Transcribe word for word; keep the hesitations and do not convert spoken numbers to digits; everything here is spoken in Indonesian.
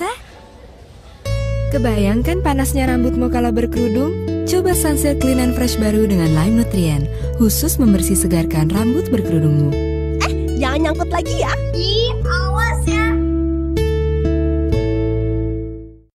basah? Kebayangkan panasnya rambutmu kalau berkerudung? Coba Sunsilk Clean and Fresh baru dengan Lime Nutrient, khusus membersih segarkan rambut berkerudungmu. Eh, jangan nyangkut lagi ya. Ih, awas